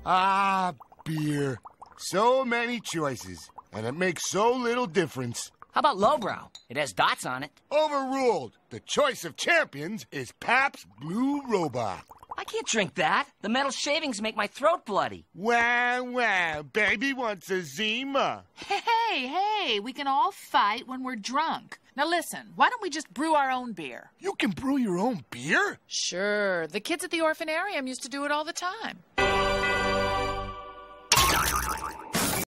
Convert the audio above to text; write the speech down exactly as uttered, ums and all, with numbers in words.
Ah, beer. So many choices, and it makes so little difference. How about lowbrow? It has dots on it. Overruled. The choice of champions is Pabst Blue Robot. I can't drink that. The metal shavings make my throat bloody. Wow, wow. Baby wants a Zima. Hey, hey, we can all fight when we're drunk. Now listen, why don't we just brew our own beer? You can brew your own beer? Sure. The kids at the orphanarium used to do it all the time.